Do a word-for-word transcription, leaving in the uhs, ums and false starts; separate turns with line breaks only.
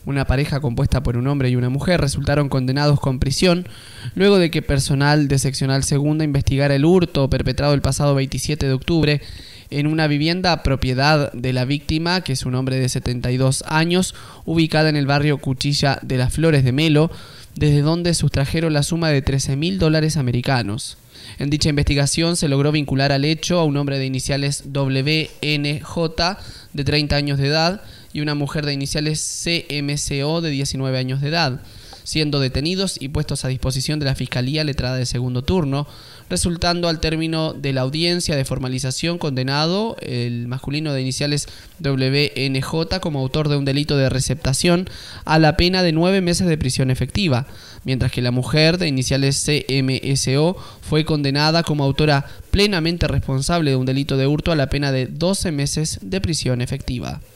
una pareja compuesta por un hombre y una mujer, resultaron condenados con prisión luego de que personal de Seccional Segunda investigara el hurto perpetrado el pasado veintisiete de octubre en una vivienda propiedad de la víctima, que es un hombre de setenta y dos años, ubicada en el barrio Cuchilla de las Flores de Melo, desde donde sustrajeron la suma de trece mil dólares americanos. En dicha investigación se logró vincular al hecho a un hombre de iniciales W N J de treinta años de edad y una mujer de iniciales C M C O de diecinueve años de edad, siendo detenidos y puestos a disposición de la Fiscalía Letrada de Segundo Turno, resultando al término de la audiencia de formalización condenado el masculino de iniciales W N J como autor de un delito de receptación a la pena de nueve meses de prisión efectiva, mientras que la mujer de iniciales C M S O fue condenada como autora plenamente responsable de un delito de hurto a la pena de doce meses de prisión efectiva.